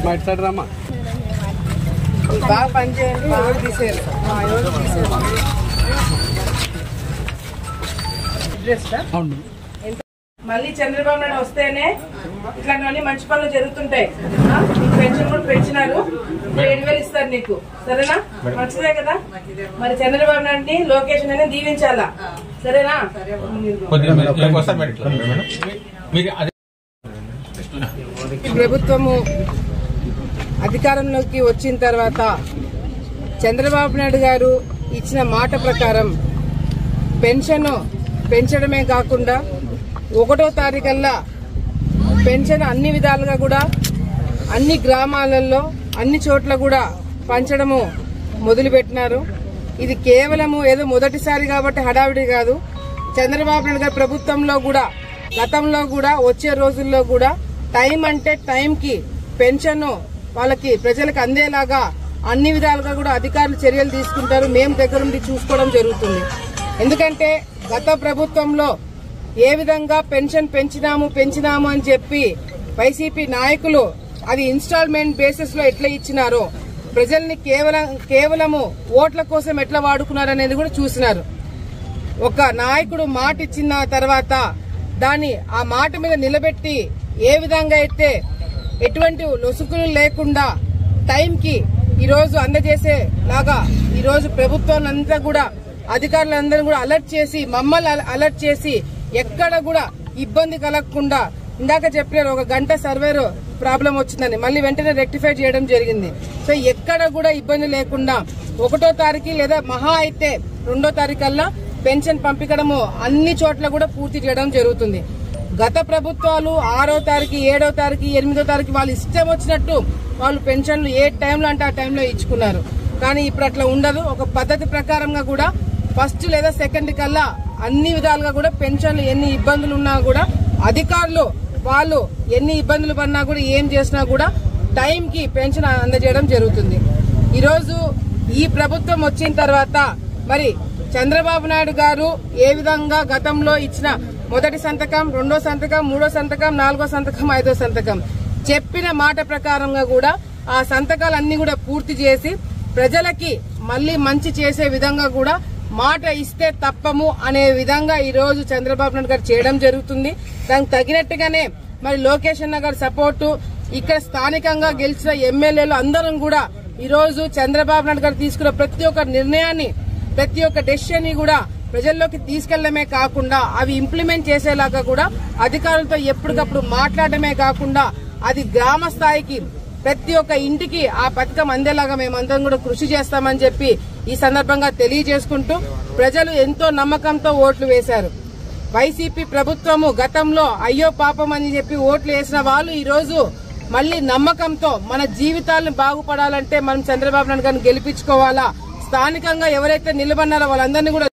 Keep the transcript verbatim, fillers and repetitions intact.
బయట సైడ్ రామా బాగా పనిచేయండి. ఎవరు తీసేయాలి ఎవరు తీసేయాలి మళ్ళీ చంద్రబాబు నాయుడు వస్తేనే ఇట్లాంటివన్నీ మంచి పనులు జరుగుతుంటాయి. నీకు పెన్షన్ కూడా పెంచినారు, ఏడు వేలు ఇస్తారు నీకు, సరేనా? మంచిదే కదా. మరి చంద్రబాబు నాయుడిని లోకేష్ అని దీవించాలా, సరేనా? ప్రభుత్వము అధికారంలోకి వచ్చిన తర్వాత చంద్రబాబు నాయుడు గారు ఇచ్చిన మాట ప్రకారం పెన్షన్ పెంచడమే కాకుండా ఒకటో తారీఖల్లా పెన్షన్ అన్ని విధాలుగా కూడా అన్ని గ్రామాలలో అన్ని చోట్ల కూడా పంచడము మొదలుపెట్టినారు. ఇది కేవలము ఏదో మొదటిసారి కాబట్టి హడావిడి కాదు. చంద్రబాబు నాయుడు గారి ప్రభుత్వంలో కూడా గతంలో కూడా వచ్చే రోజుల్లో కూడా టైం అంటే టైంకి పెన్షన్ వాళ్ళకి ప్రజలకు అందేలాగా అన్ని విధాలుగా కూడా అధికారులు చర్యలు తీసుకుంటారు. మేము దగ్గరుండి చూసుకోవడం జరుగుతుంది. ఎందుకంటే గత ప్రభుత్వంలో ఏ విధంగా పెన్షన్ పెంచినాము పెంచినాము అని చెప్పి వైసీపీ నాయకులు అది ఇన్స్టాల్మెంట్ బేసిస్ లో ఎట్లా ఇచ్చినారో, ప్రజల్ని కేవలం కేవలము ఓట్ల కోసం ఎట్లా వాడుకున్నారు అనేది కూడా చూసినారు. ఒక నాయకుడు మాట ఇచ్చిన తర్వాత దాన్ని ఆ మాట మీద నిలబెట్టి ఏ విధంగా అయితే ఎటువంటి లొసుకులు లేకుండా టైంకి ఈరోజు అందజేసే లాగా ఈరోజు ప్రభుత్వాలంతా కూడా అధికారులందరూ కూడా అలర్ట్ చేసి మమ్మల్ని అలర్ట్ చేసి ఎక్కడ కూడా ఇబ్బంది కలగకుండా, ఇందాక చెప్పారు ఒక గంట సర్వేర్ ప్రాబ్లం వచ్చిందని, మళ్ళీ వెంటనే రెక్టిఫై చేయడం జరిగింది. సో ఎక్కడ కూడా ఇబ్బంది లేకుండా ఒకటో తారీఖు లేదా మహా అయితే రెండో తారీఖల్లా పెన్షన్ పంపించడము అన్ని చోట్ల కూడా పూర్తి చేయడం జరుగుతుంది. గత ప్రభుత్వాలు ఆరో తారీఖు ఏడో తారీఖు ఎనిమిదో తారీఖు వాళ్ళు ఇష్టం వచ్చినట్టు వాళ్ళు పెన్షన్లు ఏ టైంలో అంటే ఆ టైంలో ఇచ్చుకున్నారు. కానీ ఇప్పుడు అట్లా ఉండదు. ఒక పద్ధతి ప్రకారంగా కూడా ఫస్ట్ లేదా సెకండ్ కల్లా అన్ని విధాలుగా కూడా పెన్షన్లు ఎన్ని ఇబ్బందులు ఉన్నా కూడా అధికారులు వాళ్ళు ఎన్ని ఇబ్బందులు పడినా కూడా ఏం చేసినా కూడా టైంకి పెన్షన్ అందజేయడం జరుగుతుంది. ఈరోజు ఈ ప్రభుత్వం వచ్చిన తర్వాత మరి చంద్రబాబు నాయుడు గారు ఏ విధంగా గతంలో ఇచ్చిన మొదటి సంతకం, రెండో సంతకం, మూడో సంతకం, నాలుగో సంతకం, ఐదో సంతకం చెప్పిన మాట ప్రకారంగా కూడా ఆ సంతకాలన్నీ కూడా పూర్తి చేసి ప్రజలకి మళ్లీ మంచి చేసే విధంగా కూడా మాట ఇస్తే తప్పము అనే విధంగా ఈ రోజు చంద్రబాబు నాయుడు గారు చేయడం జరుగుతుంది. దానికి తగినట్టుగానే మరి లోకేష్ అన్న గారి సపోర్టు, ఇక్కడ స్థానికంగా గెలిచిన ఎమ్మెల్యేలు అందరం కూడా ఈ రోజు చంద్రబాబు నాయుడు గారు తీసుకున్న ప్రతి ఒక్క నిర్ణయాన్ని ప్రతి ఒక్క డెసిషన్ ని కూడా ప్రజల్లోకి తీసుకెళ్లడమే కాకుండా అవి ఇంప్లిమెంట్ చేసేలాగా కూడా అధికారులతో ఎప్పటికప్పుడు మాట్లాడమే కాకుండా అది గ్రామ స్థాయికి ప్రతి ఒక్క ఇంటికి ఆ పథకం అందేలాగా మేమందరం కూడా కృషి చేస్తామని చెప్పి ఈ సందర్భంగా తెలియజేసుకుంటూ ప్రజలు ఎంతో నమ్మకంతో ఓట్లు వేశారు. వైసీపీ ప్రభుత్వము గతంలో అయ్యో పాపం అని చెప్పి ఓట్లు వేసిన వాళ్ళు ఈ రోజు మళ్లీ నమ్మకంతో మన జీవితాలను బాగుపడాలంటే మనం చంద్రబాబు నాయుడు గారిని గెలిపించుకోవాలా, స్థానికంగా ఎవరైతే నిలబడినారో వాళ్ళందరినీ కూడా